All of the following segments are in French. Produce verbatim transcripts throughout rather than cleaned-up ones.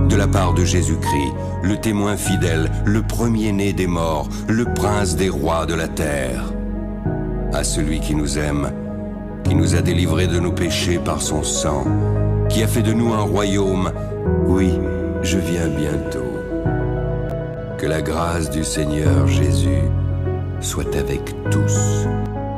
de la part de Jésus-Christ, le témoin fidèle, le premier-né des morts, le prince des rois de la terre. À celui qui nous aime, qui nous a délivrés de nos péchés par son sang, qui a fait de nous un royaume, oui, je viens bientôt. Que la grâce du Seigneur Jésus soit avec tous.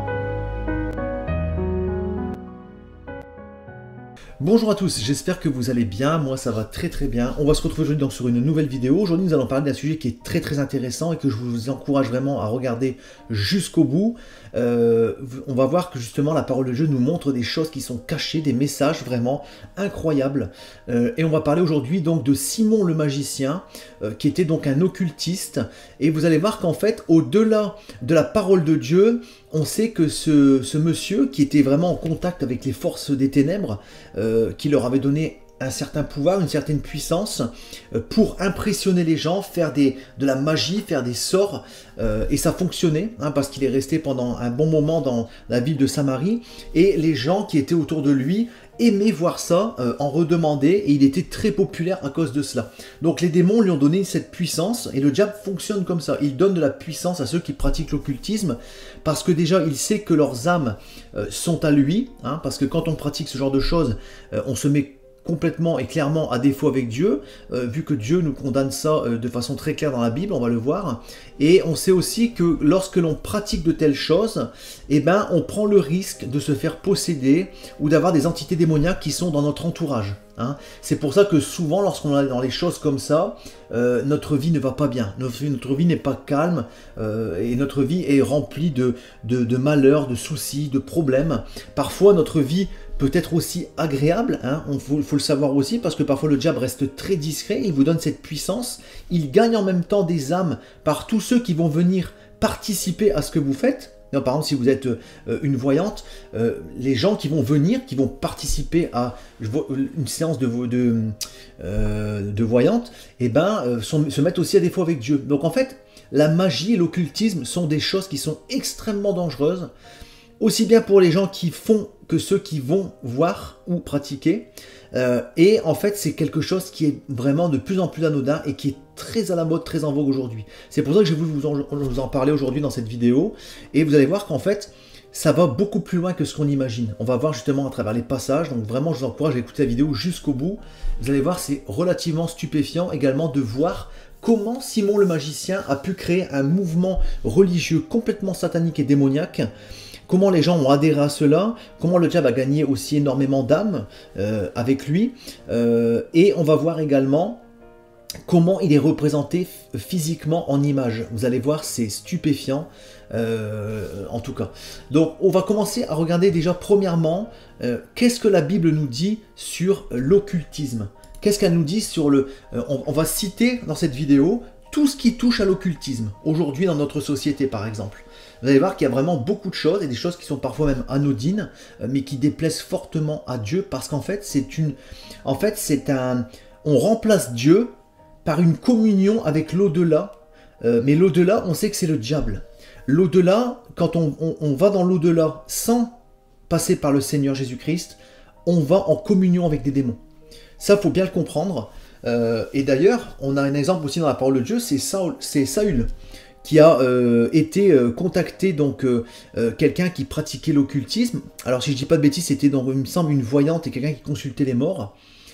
Bonjour à tous, j'espère que vous allez bien, moi ça va très très bien. On va se retrouver aujourd'hui donc sur une nouvelle vidéo. Aujourd'hui nous allons parler d'un sujet qui est très très intéressant et que je vous encourage vraiment à regarder jusqu'au bout. Euh, on va voir que justement la parole de Dieu nous montre des choses qui sont cachées, des messages vraiment incroyables. Euh, et on va parler aujourd'hui donc de Simon le magicien, euh, qui était donc un occultiste. Et vous allez voir qu'en fait, au-delà de la parole de Dieu, on sait que ce, ce monsieur qui était vraiment en contact avec les forces des ténèbres, euh, qui leur avait donné un certain pouvoir, une certaine puissance euh, pour impressionner les gens, faire des, de la magie, faire des sorts, euh, et ça fonctionnait, hein, parce qu'il est resté pendant un bon moment dans la ville de Samarie, et les gens qui étaient autour de lui aimaient voir ça, euh, en redemandaient, et il était très populaire à cause de cela. Donc les démons lui ont donné cette puissance, et le diable fonctionne comme ça, il donne de la puissance à ceux qui pratiquent l'occultisme, parce que déjà il sait que leurs âmes euh, sont à lui, hein, parce que quand on pratique ce genre de choses, euh, on se met complètement et clairement à défaut avec Dieu, euh, vu que Dieu nous condamne ça euh, de façon très claire dans la Bible, on va le voir. Et on sait aussi que lorsque l'on pratique de telles choses, eh ben, on prend le risque de se faire posséder ou d'avoir des entités démoniaques qui sont dans notre entourage. Hein. C'est pour ça que souvent, lorsqu'on est dans les choses comme ça, euh, notre vie ne va pas bien, notre, notre vie n'est pas calme, euh, et notre vie est remplie de, de, de malheurs, de soucis, de problèmes. Parfois, notre vie peut être aussi agréable, hein, il faut, faut le savoir aussi, parce que parfois le diable reste très discret, il vous donne cette puissance, il gagne en même temps des âmes par tous ceux qui vont venir participer à ce que vous faites. Non, par exemple, si vous êtes euh, une voyante, euh, les gens qui vont venir, qui vont participer à une séance de, de, euh, de voyante, eh ben, euh, sont, se mettent aussi à défaut avec Dieu. Donc en fait, la magie et l'occultisme sont des choses qui sont extrêmement dangereuses, aussi bien pour les gens qui font que ceux qui vont voir ou pratiquer. Euh, et en fait, c'est quelque chose qui est vraiment de plus en plus anodin et qui est très à la mode, très en vogue aujourd'hui. C'est pour ça que je vais vous en, vous en parler aujourd'hui dans cette vidéo. Et vous allez voir qu'en fait, ça va beaucoup plus loin que ce qu'on imagine. On va voir justement à travers les passages. Donc vraiment, je vous encourage à écouter la vidéo jusqu'au bout. Vous allez voir, c'est relativement stupéfiant également de voir comment Simon le magicien a pu créer un mouvement religieux complètement satanique et démoniaque. Comment les gens ont adhéré à cela, comment le diable a gagné aussi énormément d'âmes euh, avec lui. Euh, et on va voir également comment il est représenté physiquement en images. Vous allez voir, c'est stupéfiant, euh, en tout cas. Donc, on va commencer à regarder déjà, premièrement, euh, qu'est-ce que la Bible nous dit sur l'occultisme. Qu'est-ce qu'elle nous dit sur le... Euh, on, on va citer dans cette vidéo tout ce qui touche à l'occultisme, aujourd'hui dans notre société par exemple. Vous allez voir qu'il y a vraiment beaucoup de choses, et des choses qui sont parfois même anodines, mais qui déplaisent fortement à Dieu, parce qu'en fait, c'est une... En fait, c'est un... On remplace Dieu par une communion avec l'au-delà, euh, mais l'au-delà, on sait que c'est le diable. L'au-delà, quand on, on, on va dans l'au-delà sans passer par le Seigneur Jésus-Christ, on va en communion avec des démons. Ça, il faut bien le comprendre. Euh, et d'ailleurs, on a un exemple aussi dans la parole de Dieu, c'est Saül, c'est Saül qui a euh, été euh, contacté, donc euh, euh, quelqu'un qui pratiquait l'occultisme. Alors si je dis pas de bêtises, c'était donc, il me semble, une voyante et quelqu'un qui consultait les morts.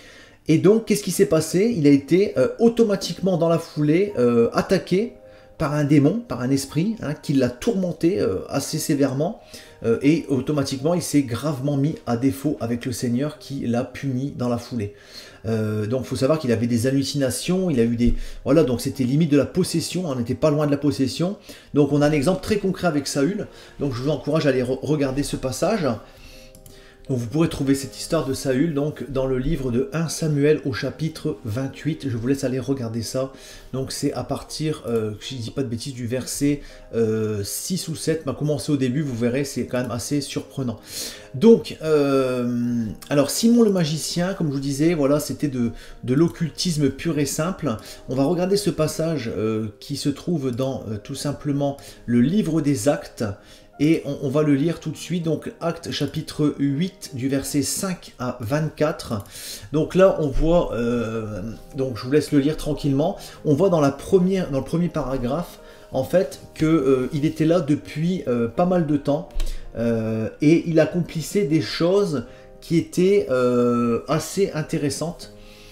Et donc, qu'est-ce qui s'est passé? Il a été euh, automatiquement dans la foulée euh, attaqué par un démon, par un esprit, hein, qui l'a tourmenté euh, assez sévèrement, euh, et automatiquement il s'est gravement mis à défaut avec le Seigneur qui l'a puni dans la foulée. Euh, donc il faut savoir qu'il avait des hallucinations, il a eu des... Voilà, donc c'était limite de la possession, on n'était pas loin de la possession. Donc on a un exemple très concret avec Saül, donc je vous encourage à aller re regarder ce passage. Donc vous pourrez trouver cette histoire de Saül donc dans le livre de un Samuel au chapitre vingt-huit. Je vous laisse aller regarder ça. Donc c'est à partir, euh, si je ne dis pas de bêtises, du verset euh, six ou sept. On va commencer au début, vous verrez, c'est quand même assez surprenant. Donc, euh, alors Simon le magicien, comme je vous disais, voilà, c'était de, de l'occultisme pur et simple. On va regarder ce passage euh, qui se trouve dans euh, tout simplement le livre des Actes. et on, on va le lire tout de suite. Donc Actes chapitre huit du verset cinq à vingt-quatre. Donc là on voit, euh, donc je vous laisse le lire tranquillement, on voit dans, la première, dans le premier paragraphe en fait qu'il euh, était là depuis euh, pas mal de temps euh, et il accomplissait des choses qui étaient euh, assez intéressantes.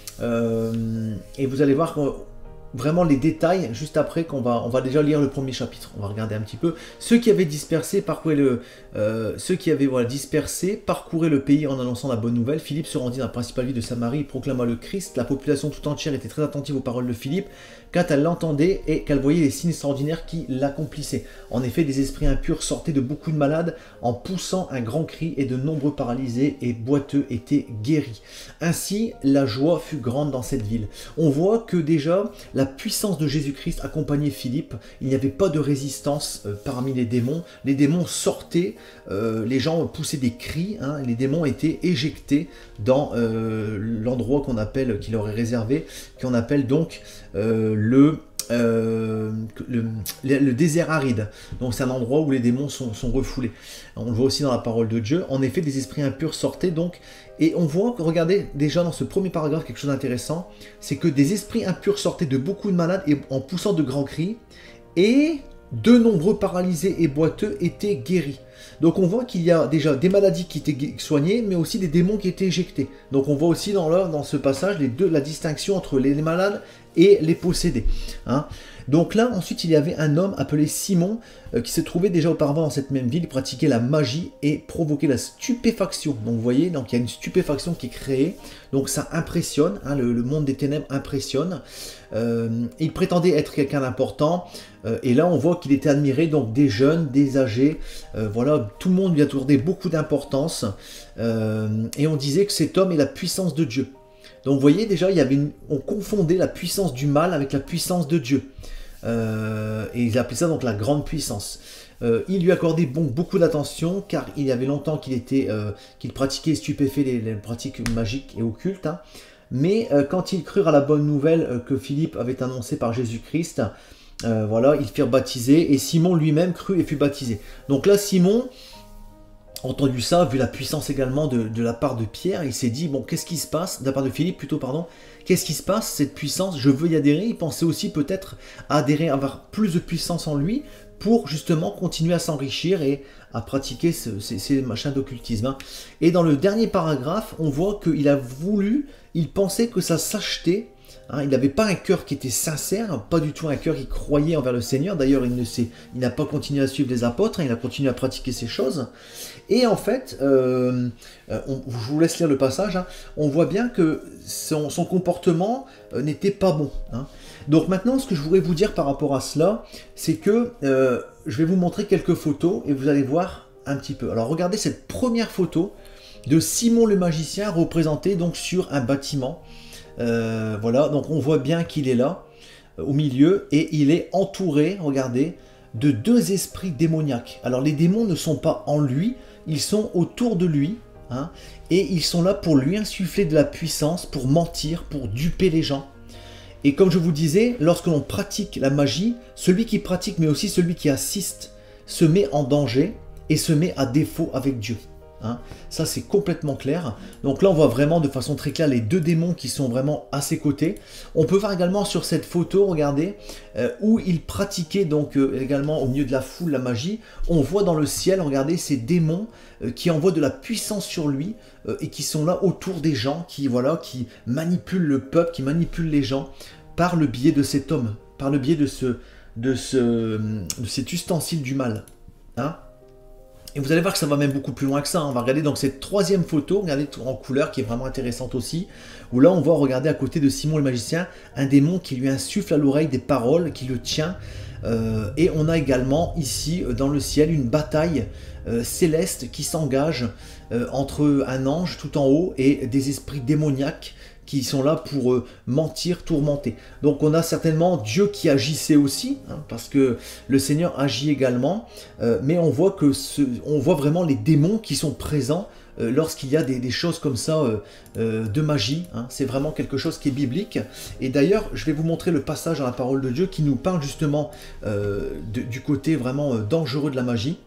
Euh, et vous allez voir que vraiment les détails juste après qu'on va on va déjà lire le premier chapitre. On va regarder un petit peu. Ceux qui avaient dispersé parcouraient le euh, ceux qui avaient voilà dispersé parcouraient le pays en annonçant la bonne nouvelle. Philippe se rendit dans la principale ville de Samarie, il proclama le Christ. La population tout entière était très attentive aux paroles de Philippe quand elle l'entendait et qu'elle voyait les signes extraordinaires qui l'accomplissaient. En effet, des esprits impurs sortaient de beaucoup de malades en poussant un grand cri et de nombreux paralysés et boiteux étaient guéris. Ainsi, la joie fut grande dans cette ville. On voit que déjà la puissance de Jésus-Christ accompagnait Philippe. Il n'y avait pas de résistance euh, parmi les démons. Les démons sortaient, euh, les gens poussaient des cris, hein, les démons étaient éjectés dans euh, l'endroit qu'on appelle, qu'il leur est réservé, qu'on appelle donc euh, le, euh, le, le, le désert aride. Donc c'est un endroit où les démons sont, sont refoulés. On le voit aussi dans la parole de Dieu. En effet, des esprits impurs sortaient donc. Et on voit, regardez, déjà dans ce premier paragraphe, quelque chose d'intéressant, c'est que des esprits impurs sortaient de beaucoup de malades et en poussant de grands cris, et de nombreux paralysés et boiteux étaient guéris. Donc on voit qu'il y a déjà des maladies qui étaient soignées, mais aussi des démons qui étaient éjectés. Donc on voit aussi dans, le, dans ce passage les deux, la distinction entre les malades et les possédés. Hein. Donc là, ensuite, il y avait un homme appelé Simon euh, qui se trouvait déjà auparavant dans cette même ville. Il pratiquait la magie et provoquait la stupéfaction. Donc vous voyez, donc, il y a une stupéfaction qui est créée. Donc ça impressionne, hein, le, le monde des ténèbres impressionne. Euh, il prétendait être quelqu'un d'important. Euh, et là, on voit qu'il était admiré donc des jeunes, des âgés. Euh, voilà, tout le monde lui accordait beaucoup d'importance. Euh, et on disait que cet homme est la puissance de Dieu. Donc vous voyez déjà, il y avait une, on confondait la puissance du mal avec la puissance de Dieu. Euh, et ils appelaient ça donc la grande puissance. Euh, il lui accordait bon, beaucoup d'attention car il y avait longtemps qu'il était, euh, qu'il pratiquait et stupéfait les, les pratiques magiques et occultes. Hein. Mais euh, quand ils crurent à la bonne nouvelle euh, que Philippe avait annoncée par Jésus-Christ, euh, voilà, ils firent baptiser et Simon lui-même crut et fut baptisé. Donc là, Simon, entendu ça, vu la puissance également de, de la part de Pierre, il s'est dit, bon, qu'est-ce qui se passe, de la part de Philippe plutôt, pardon, qu'est-ce qui se passe, cette puissance, je veux y adhérer. Il pensait aussi peut-être adhérer, avoir plus de puissance en lui, pour justement continuer à s'enrichir et à pratiquer ce, ces, ces machins d'occultisme. Hein. Et dans le dernier paragraphe, on voit qu'il a voulu, il pensait que ça s'achetait. Hein, il n'avait pas un cœur qui était sincère, pas du tout un cœur qui croyait envers le Seigneur. D'ailleurs, il ne s'est, il n'a pas continué à suivre les apôtres, hein, il a continué à pratiquer ces choses. Et en fait, euh, on, je vous laisse lire le passage, hein, on voit bien que son, son comportement euh, n'était pas bon. Hein. Donc maintenant, ce que je voudrais vous dire par rapport à cela, c'est que euh, je vais vous montrer quelques photos et vous allez voir un petit peu. Alors regardez cette première photo de Simon le magicien représenté donc sur un bâtiment. Euh, voilà, donc on voit bien qu'il est là, euh, au milieu, et il est entouré, regardez, de deux esprits démoniaques. Alors les démons ne sont pas en lui, ils sont autour de lui, hein, et ils sont là pour lui insuffler de la puissance, pour mentir, pour duper les gens. Et comme je vous disais, lorsque l'on pratique la magie, celui qui pratique, mais aussi celui qui assiste, se met en danger et se met à défaut avec Dieu. Hein. Ça c'est complètement clair. Donc là on voit vraiment de façon très claire les deux démons qui sont vraiment à ses côtés. On peut voir également sur cette photo, regardez, euh, où il pratiquait donc euh, également au milieu de la foule la magie. On voit dans le ciel, regardez, ces démons euh, qui envoient de la puissance sur lui euh, et qui sont là autour des gens, qui voilà, qui manipulent le peuple, qui manipulent les gens par le biais de cet homme, par le biais de ce, de ce, de cet ustensile du mal. Hein. Et vous allez voir que ça va même beaucoup plus loin que ça. Hein. On va regarder donc cette troisième photo, regardez en couleur, qui est vraiment intéressante aussi, où là on voit regarder à côté de Simon le magicien, un démon qui lui insuffle à l'oreille des paroles, qui le tient. Euh, et on a également ici dans le ciel une bataille euh, céleste qui s'engage euh, entre un ange tout en haut et des esprits démoniaques qui sont là pour euh, mentir, tourmenter. Donc on a certainement Dieu qui agissait aussi, hein, parce que le Seigneur agit également, euh, mais on voit que ce, on voit vraiment les démons qui sont présents euh, lorsqu'il y a des, des choses comme ça euh, euh, de magie. Hein. C'est vraiment quelque chose qui est biblique. Et d'ailleurs, je vais vous montrer le passage dans la parole de Dieu qui nous parle justement euh, de, du côté vraiment euh, dangereux de la magie.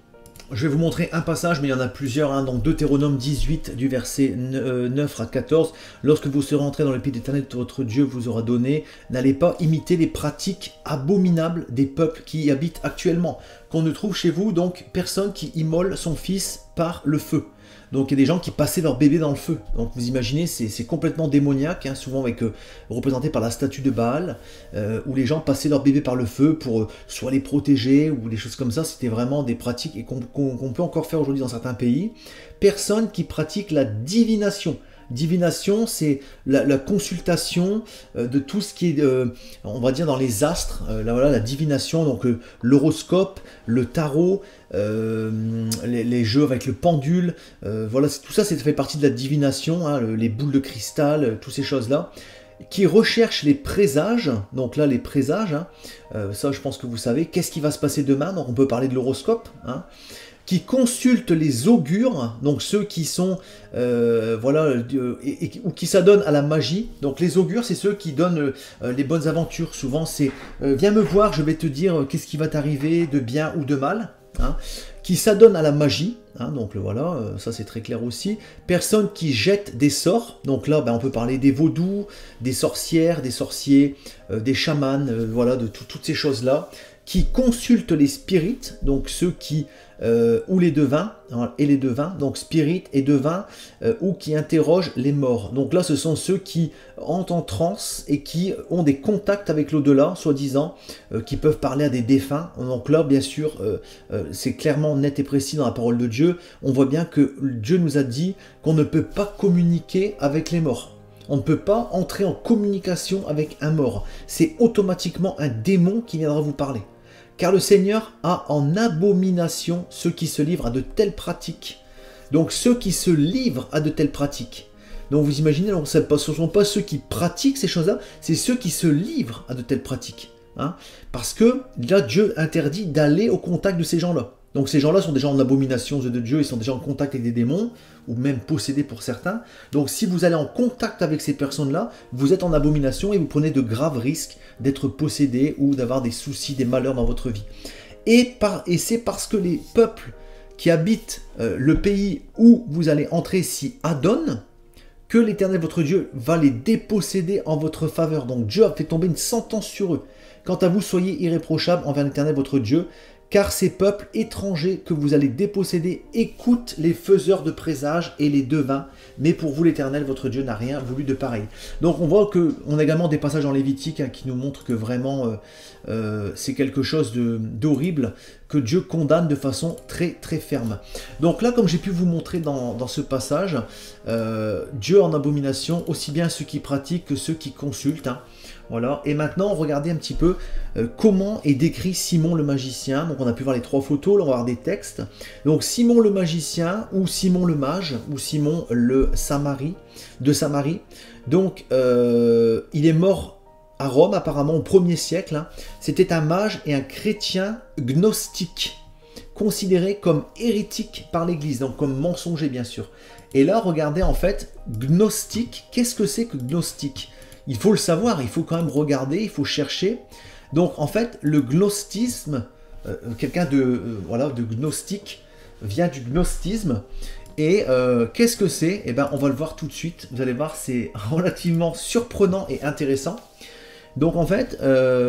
je vais vous montrer un passage, mais il y en a plusieurs, hein, dans Deutéronome dix-huit, du verset neuf à quatorze. Lorsque vous serez entrés dans le pays d'Éternel, votre Dieu vous aura donné, n'allez pas imiter les pratiques abominables des peuples qui y habitent actuellement, qu'on ne trouve chez vous, donc personne qui immole son fils par le feu. Donc il y a des gens qui passaient leur bébé dans le feu. Donc vous imaginez, c'est complètement démoniaque, hein, souvent avec euh, représenté par la statue de Baal, euh, où les gens passaient leur bébé par le feu pour euh, soit les protéger ou des choses comme ça. C'était vraiment des pratiques et qu'on qu'on, qu'on peut encore faire aujourd'hui dans certains pays. Personne qui pratique la divination. Divination, c'est la, la consultation euh, de tout ce qui est, euh, on va dire, dans les astres. Euh, là, voilà, la divination, donc euh, l'horoscope, le tarot, euh, les, les jeux avec le pendule. Euh, voilà, tout ça, ça fait partie de la divination, hein, le, les boules de cristal, euh, toutes ces choses-là, qui recherchent les présages. Donc là, les présages, hein, euh, ça, je pense que vous savez. Qu'est-ce qui va se passer demain? Donc on peut parler de l'horoscope, hein, qui consultent les augures, donc ceux qui sont, euh, voilà, euh, et, et, ou qui s'adonnent à la magie. Donc les augures, c'est ceux qui donnent euh, les bonnes aventures. Souvent, c'est euh, viens me voir, je vais te dire euh, qu'est-ce qui va t'arriver de bien ou de mal. Hein, qui s'adonnent à la magie. Hein, donc voilà, euh, ça c'est très clair aussi. Personnes qui jettent des sorts. Donc là, ben, on peut parler des vaudous, des sorcières, des sorciers, euh, des chamans, euh, voilà, de tout, toutes ces choses-là. Qui consultent les spirites, donc ceux qui, euh, ou les devins, hein, et les devins, donc spirites et devins, euh, ou qui interrogent les morts. Donc là, ce sont ceux qui entrent en transe et qui ont des contacts avec l'au-delà, soi-disant, euh, qui peuvent parler à des défunts. Donc là, bien sûr, euh, euh, c'est clairement net et précis dans la parole de Dieu. On voit bien que Dieu nous a dit qu'on ne peut pas communiquer avec les morts. On ne peut pas entrer en communication avec un mort. C'est automatiquement un démon qui viendra vous parler. Car le Seigneur a en abomination ceux qui se livrent à de telles pratiques. Donc ceux qui se livrent à de telles pratiques. Donc vous imaginez, donc, ce ne sont pas ceux qui pratiquent ces choses-là, c'est ceux qui se livrent à de telles pratiques. Hein, parce que là, Dieu interdit d'aller au contact de ces gens-là. Donc ces gens-là sont déjà en abomination aux yeux de Dieu, ils sont déjà en contact avec des démons, ou même possédés pour certains. Donc si vous allez en contact avec ces personnes-là, vous êtes en abomination et vous prenez de graves risques d'être possédé ou d'avoir des soucis, des malheurs dans votre vie. Et, par, et c'est parce que les peuples qui habitent euh, le pays où vous allez entrer s'y adonnent, que l'Éternel votre Dieu va les déposséder en votre faveur. Donc Dieu a fait tomber une sentence sur eux. Quant à vous, soyez irréprochables envers l'Éternel votre Dieu, car ces peuples étrangers que vous allez déposséder écoutent les faiseurs de présages et les devins, mais pour vous l'Éternel, votre Dieu, n'a rien voulu de pareil. Donc on voit qu'on a également des passages en Lévitique, hein, qui nous montrent que vraiment euh, euh, c'est quelque chose d'horrible, que Dieu condamne de façon très très ferme. Donc là, comme j'ai pu vous montrer dans, dans ce passage, euh, Dieu en abomination, aussi bien ceux qui pratiquent que ceux qui consultent, hein. Voilà. Et maintenant, regardez un petit peu euh, comment est décrit Simon le magicien. Donc on a pu voir les trois photos, là on va voir des textes. Donc Simon le magicien, ou Simon le mage, ou Simon le Samarie, de Samarie. Donc euh, il est mort à Rome apparemment au premier siècle. Hein. C'était un mage et un chrétien gnostique, considéré comme hérétique par l'Église, donc comme mensonger bien sûr. Et là, regardez en fait, gnostique, qu'est-ce que c'est que gnostique ? Il faut le savoir, il faut quand même regarder, il faut chercher. Donc en fait, le gnostisme, euh, quelqu'un de, euh, voilà, de gnostique, vient du gnostisme. Et euh, qu'est-ce que c'est? Eh bien, on va le voir tout de suite. Vous allez voir, c'est relativement surprenant et intéressant. Donc en fait,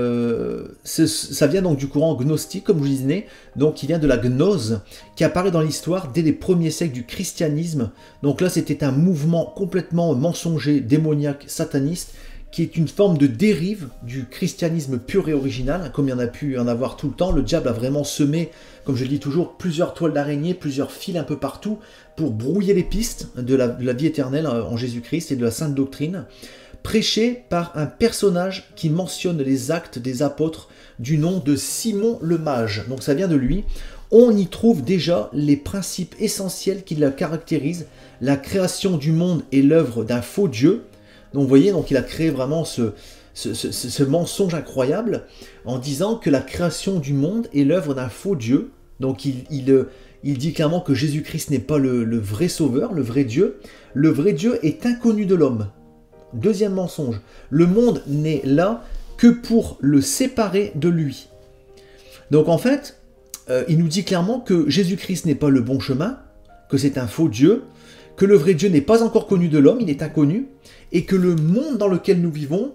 euh, ça vient donc du courant gnostique, comme je vous disais, donc qui vient de la gnose, qui apparaît dans l'histoire dès les premiers siècles du christianisme. Donc là, c'était un mouvement complètement mensonger, démoniaque, sataniste, qui est une forme de dérive du christianisme pur et original, comme il y en a pu en avoir tout le temps. Le diable a vraiment semé, comme je le dis toujours, plusieurs toiles d'araignée, plusieurs fils un peu partout, pour brouiller les pistes de la, de la vie éternelle en Jésus-Christ et de la sainte doctrine, prêché par un personnage qui mentionne les actes des apôtres du nom de Simon le mage. Donc ça vient de lui. On y trouve déjà les principes essentiels qui la caractérisent, la création du monde est l'œuvre d'un faux Dieu. Donc vous voyez, donc il a créé vraiment ce, ce, ce, ce mensonge incroyable en disant que la création du monde est l'œuvre d'un faux Dieu. Donc il, il, il dit clairement que Jésus-Christ n'est pas le, le vrai sauveur, le vrai Dieu. Le vrai Dieu est inconnu de l'homme. Deuxième mensonge, le monde n'est là que pour le séparer de lui. Donc en fait, euh, il nous dit clairement que Jésus-Christ n'est pas le bon chemin, que c'est un faux Dieu, que le vrai Dieu n'est pas encore connu de l'homme, il est inconnu, et que le monde dans lequel nous vivons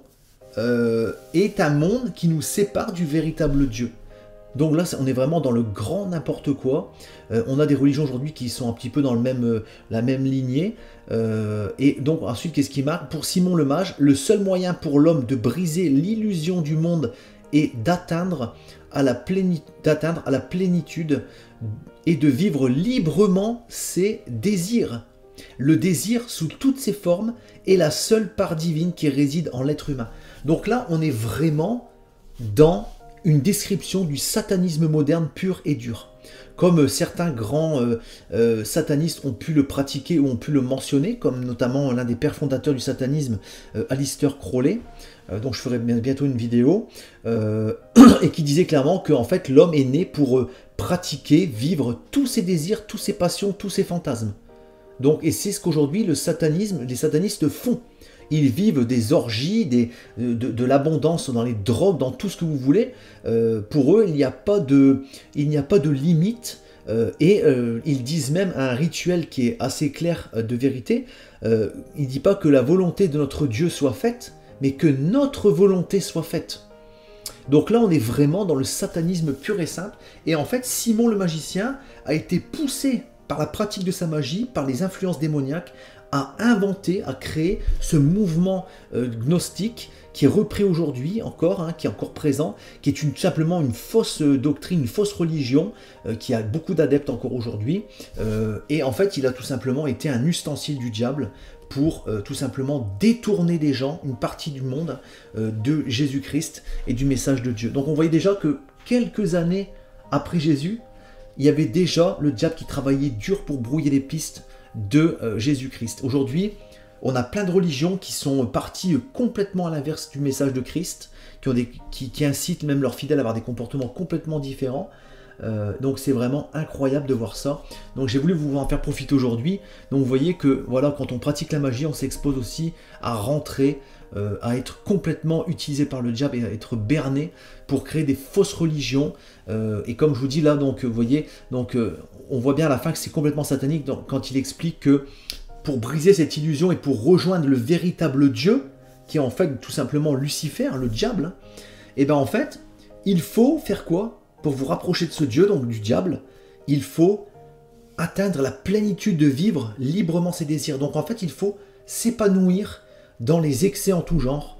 euh, est un monde qui nous sépare du véritable Dieu. Donc là, on est vraiment dans le grand n'importe quoi. Euh, on a des religions aujourd'hui qui sont un petit peu dans le même, euh, la même lignée. Euh, et donc ensuite, qu'est-ce qui marque? Pour Simon le Mage, le seul moyen pour l'homme de briser l'illusion du monde est d'atteindre à la plénitude, d'atteindre à la plénitude et de vivre librement ses désirs. Le désir, sous toutes ses formes, est la seule part divine qui réside en l'être humain. Donc là, on est vraiment dans une description du satanisme moderne pur et dur. Comme certains grands euh, euh, satanistes ont pu le pratiquer ou ont pu le mentionner, comme notamment l'un des pères fondateurs du satanisme, euh, Aleister Crowley, euh, dont je ferai bientôt une vidéo, euh, et qui disait clairement que en fait, l'homme est né pour euh, pratiquer, vivre tous ses désirs, tous ses passions, tous ses fantasmes. Donc, et c'est ce qu'aujourd'hui le satanisme, les satanistes font. Ils vivent des orgies, des, de, de l'abondance dans les drogues, dans tout ce que vous voulez. Euh, pour eux, il n'y a pas de, il n'y a pas de limite. Euh, et euh, ils disent même un rituel qui est assez clair euh, de vérité. Euh, il ne dit pas que la volonté de notre Dieu soit faite, mais que notre volonté soit faite. Donc là, on est vraiment dans le satanisme pur et simple. Et en fait, Simon le magicien a été poussé par la pratique de sa magie, par les influences démoniaques, à inventer, à créer ce mouvement euh, gnostique qui est repris aujourd'hui encore, hein, qui est encore présent, qui est une, simplement une fausse doctrine, une fausse religion, euh, qui a beaucoup d'adeptes encore aujourd'hui. Euh, et en fait, il a tout simplement été un ustensile du diable pour euh, tout simplement détourner des gens, une partie du monde, euh, de Jésus-Christ et du message de Dieu. Donc on voyait déjà que quelques années après Jésus, il y avait déjà le diable qui travaillait dur pour brouiller les pistes de euh, Jésus-Christ. Aujourd'hui, on a plein de religions qui sont parties complètement à l'inverse du message de Christ, qui, ont des, qui, qui incitent même leurs fidèles à avoir des comportements complètement différents. Euh, donc c'est vraiment incroyable de voir ça. Donc j'ai voulu vous en faire profiter aujourd'hui. Donc vous voyez que voilà, quand on pratique la magie, on s'expose aussi à rentrer, euh, à être complètement utilisé par le diable et à être berné pour créer des fausses religions. Euh, et comme je vous dis là, donc vous voyez, donc euh, on voit bien à la fin que c'est complètement satanique donc, quand il explique que pour briser cette illusion et pour rejoindre le véritable Dieu, qui est en fait tout simplement Lucifer, le diable, et bien en fait, il faut faire quoi? Pour vous rapprocher de ce Dieu, donc du diable, il faut atteindre la plénitude de vivre librement ses désirs. Donc en fait, il faut s'épanouir dans les excès en tout genre,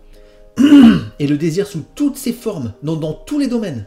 et le désir sous toutes ses formes, dans, dans tous les domaines.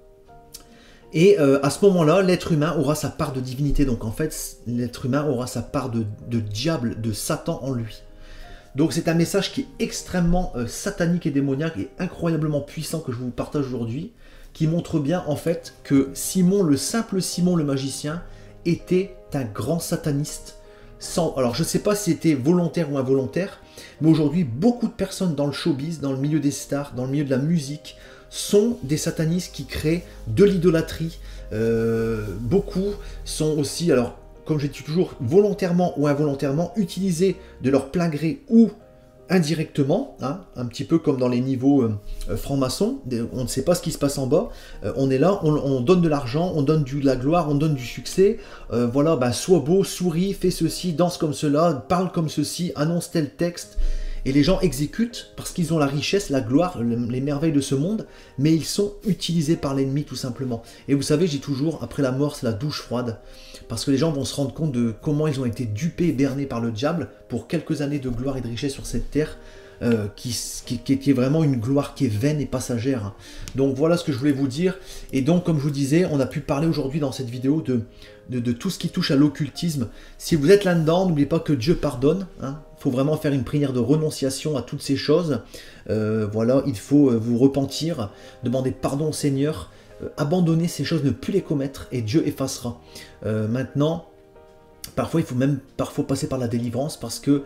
Et euh, à ce moment-là, l'être humain aura sa part de divinité. Donc en fait, l'être humain aura sa part de, de diable, de Satan en lui. Donc c'est un message qui est extrêmement euh, satanique et démoniaque et incroyablement puissant que je vous partage aujourd'hui, qui montre bien en fait que Simon, le simple Simon le magicien, était un grand sataniste. Sans, alors je ne sais pas si c'était volontaire ou involontaire, mais aujourd'hui beaucoup de personnes dans le showbiz, dans le milieu des stars, dans le milieu de la musique, sont des satanistes qui créent de l'idolâtrie. Euh, beaucoup sont aussi, alors comme je dis toujours, volontairement ou involontairement, utilisés de leur plein gré ou indirectement, hein, un petit peu comme dans les niveaux euh, francs-maçons, on ne sait pas ce qui se passe en bas, euh, on est là, on, on donne de l'argent, on donne du, de la gloire, on donne du succès, euh, voilà, ben, sois beau, souris, fais ceci, danse comme cela, parle comme ceci, annonce tel texte, et les gens exécutent parce qu'ils ont la richesse, la gloire, le, les merveilles de ce monde, mais ils sont utilisés par l'ennemi tout simplement. Et vous savez, j'ai toujours, après la mort, c'est la douche froide, parce que les gens vont se rendre compte de comment ils ont été dupés et bernés par le diable pour quelques années de gloire et de richesse sur cette terre, euh, qui, qui, qui est vraiment une gloire qui est vaine et passagère. Donc voilà ce que je voulais vous dire. Et donc, comme je vous disais, on a pu parler aujourd'hui dans cette vidéo de, de, de tout ce qui touche à l'occultisme. Si vous êtes là-dedans, n'oubliez pas que Dieu pardonne. Hein. Il faut vraiment faire une prière de renonciation à toutes ces choses. Euh, voilà, il faut vous repentir, demander pardon au Seigneur, euh, abandonner ces choses, ne plus les commettre, et Dieu effacera. Euh, maintenant, parfois, il faut même parfois passer par la délivrance, parce que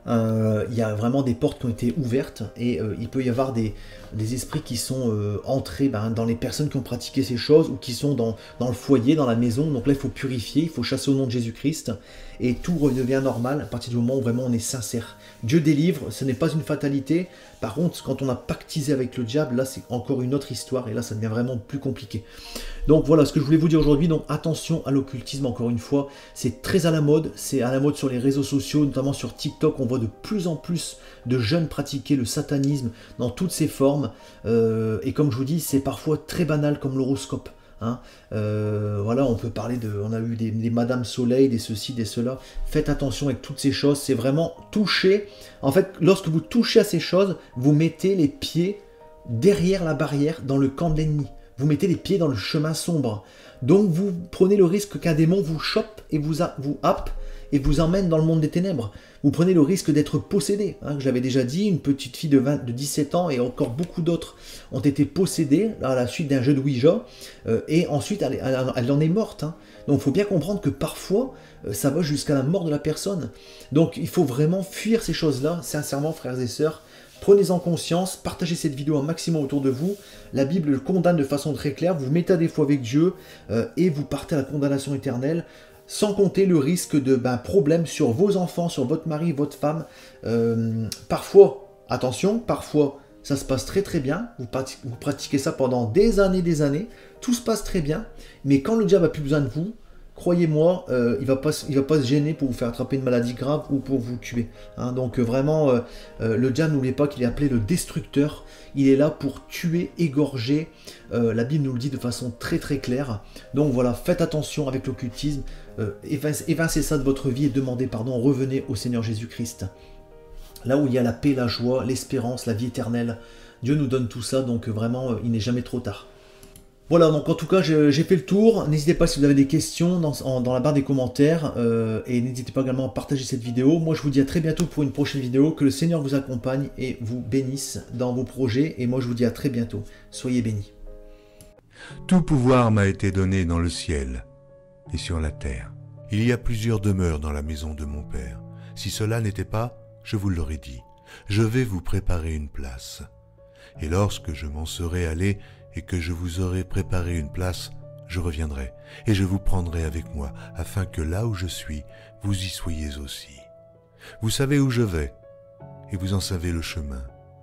Euh, il y a vraiment des portes qui ont été ouvertes et euh, il peut y avoir des, des esprits qui sont euh, entrés ben, dans les personnes qui ont pratiqué ces choses ou qui sont dans, dans le foyer, dans la maison. Donc là, il faut purifier, il faut chasser au nom de Jésus-Christ et tout redevient normal à partir du moment où vraiment on est sincère. Dieu délivre, ce n'est pas une fatalité. Par contre, quand on a pactisé avec le diable, là, c'est encore une autre histoire et là, ça devient vraiment plus compliqué. Donc voilà ce que je voulais vous dire aujourd'hui. Donc attention à l'occultisme, encore une fois, c'est très à la mode, c'est à la mode sur les réseaux sociaux, notamment sur TikTok. On voit de plus en plus de jeunes pratiquer le satanisme dans toutes ses formes. Euh, et comme je vous dis, c'est parfois très banal comme l'horoscope. Hein. Euh, voilà, on peut parler de, on a eu des, des Madame Soleil, des ceci, des cela. Faites attention avec toutes ces choses. C'est vraiment toucher. En fait, lorsque vous touchez à ces choses, vous mettez les pieds derrière la barrière dans le camp de l'ennemi. Vous mettez les pieds dans le chemin sombre. Donc vous prenez le risque qu'un démon vous chope et vous, a, vous happe et vous emmène dans le monde des ténèbres. Vous prenez le risque d'être possédé. Hein, j'avais déjà dit, une petite fille de, vingt, de dix-sept ans et encore beaucoup d'autres ont été possédées à la suite d'un jeu de Ouija. Euh, et ensuite, elle, elle, elle en est morte. Hein. Donc il faut bien comprendre que parfois, euh, ça va jusqu'à la mort de la personne. Donc il faut vraiment fuir ces choses-là, sincèrement, frères et sœurs. Prenez-en conscience, partagez cette vidéo un maximum autour de vous. La Bible le condamne de façon très claire. Vous vous mettez à défaut avec Dieu euh, et vous partez à la condamnation éternelle. Sans compter le risque de ben, problèmes sur vos enfants, sur votre mari, votre femme. Euh, parfois, attention, parfois ça se passe très très bien. Vous pratiquez, vous pratiquez ça pendant des années, des années. Tout se passe très bien. Mais quand le diable a plus besoin de vous, croyez-moi, euh, il ne va, va pas se gêner pour vous faire attraper une maladie grave ou pour vous tuer. Hein. Donc euh, vraiment, euh, euh, le diable, n'oubliez pas qu'il est appelé le destructeur. Il est là pour tuer, égorger. Euh, la Bible nous le dit de façon très très claire. Donc voilà, faites attention avec l'occultisme. Euh, évincez ça de votre vie et demandez pardon. Revenez au Seigneur Jésus-Christ. Là où il y a la paix, la joie, l'espérance, la vie éternelle. Dieu nous donne tout ça, donc vraiment, euh, il n'est jamais trop tard. Voilà, donc en tout cas, j'ai fait le tour. N'hésitez pas si vous avez des questions dans, en, dans la barre des commentaires. Euh, et n'hésitez pas également à partager cette vidéo. Moi, je vous dis à très bientôt pour une prochaine vidéo. Que le Seigneur vous accompagne et vous bénisse dans vos projets. Et moi, je vous dis à très bientôt. Soyez bénis. Tout pouvoir m'a été donné dans le ciel et sur la terre. Il y a plusieurs demeures dans la maison de mon Père. Si cela n'était pas, je vous l'aurais dit. Je vais vous préparer une place. Et lorsque je m'en serai allé, et que je vous aurai préparé une place, je reviendrai, et je vous prendrai avec moi, afin que là où je suis, vous y soyez aussi. Vous savez où je vais, et vous en savez le chemin.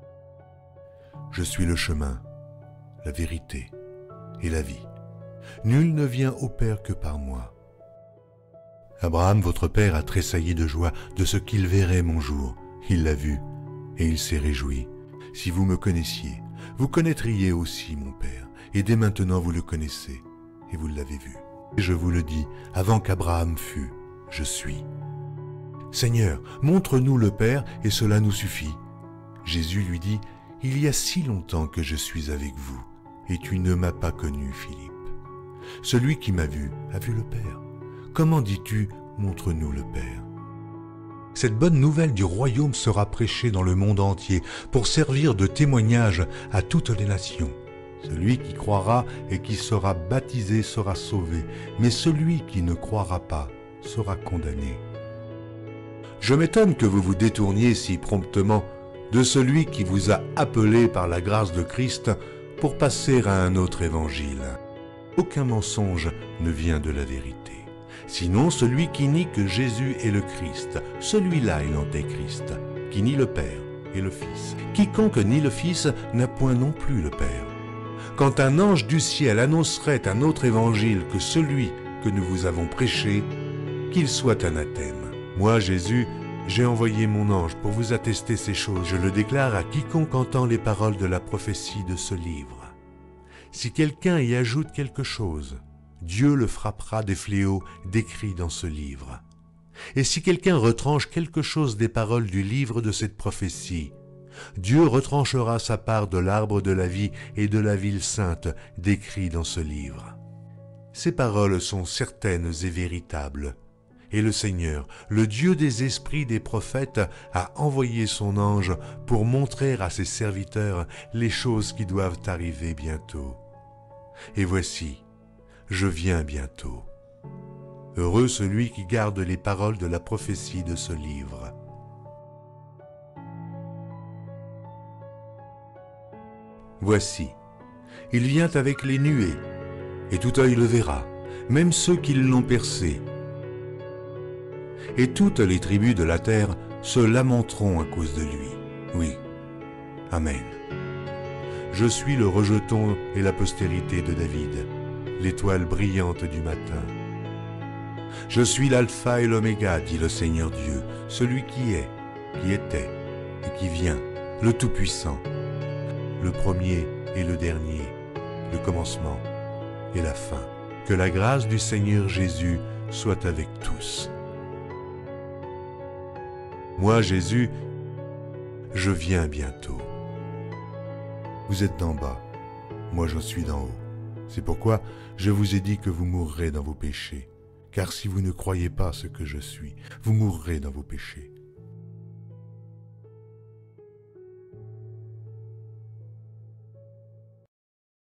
Je suis le chemin, la vérité et la vie. Nul ne vient au Père que par moi. Abraham, votre père, a tressailli de joie de ce qu'il verrait mon jour. Il l'a vu, et il s'est réjoui. Si vous me connaissiez, vous connaîtriez aussi mon Père, et dès maintenant vous le connaissez, et vous l'avez vu. Et je vous le dis, avant qu'Abraham fût, je suis. Seigneur, montre-nous le Père, et cela nous suffit. Jésus lui dit, il y a si longtemps que je suis avec vous, et tu ne m'as pas connu, Philippe. Celui qui m'a vu a vu le Père. Comment dis-tu, montre-nous le Père? Cette bonne nouvelle du royaume sera prêchée dans le monde entier pour servir de témoignage à toutes les nations. Celui qui croira et qui sera baptisé sera sauvé, mais celui qui ne croira pas sera condamné. Je m'étonne que vous vous détourniez si promptement de celui qui vous a appelé par la grâce de Christ pour passer à un autre évangile. Aucun mensonge ne vient de la vérité. Sinon celui qui nie que Jésus est le Christ, celui-là est l'antéchrist, qui nie le Père et le Fils. Quiconque nie le Fils n'a point non plus le Père. Quand un ange du ciel annoncerait un autre évangile que celui que nous vous avons prêché, qu'il soit anathème. Moi, Jésus, j'ai envoyé mon ange pour vous attester ces choses. Je le déclare à quiconque entend les paroles de la prophétie de ce livre. Si quelqu'un y ajoute quelque chose, Dieu le frappera des fléaux décrits dans ce livre. Et si quelqu'un retranche quelque chose des paroles du livre de cette prophétie, Dieu retranchera sa part de l'arbre de la vie et de la ville sainte décrits dans ce livre. Ces paroles sont certaines et véritables. Et le Seigneur, le Dieu des esprits des prophètes, a envoyé son ange pour montrer à ses serviteurs les choses qui doivent arriver bientôt. Et voici, je viens bientôt. Heureux celui qui garde les paroles de la prophétie de ce livre. Voici, il vient avec les nuées, et tout œil le verra, même ceux qui l'ont percé. Et toutes les tribus de la terre se lamenteront à cause de lui. Oui, Amen. Je suis le rejeton et la postérité de David, l'étoile brillante du matin. Je suis l'alpha et l'oméga, dit le Seigneur Dieu, celui qui est, qui était et qui vient, le Tout-Puissant, le premier et le dernier, le commencement et la fin. Que la grâce du Seigneur Jésus soit avec tous. Moi, Jésus, je viens bientôt. Vous êtes d'en bas, moi je suis d'en haut. C'est pourquoi je vous ai dit que vous mourrez dans vos péchés. Car si vous ne croyez pas ce que je suis, vous mourrez dans vos péchés.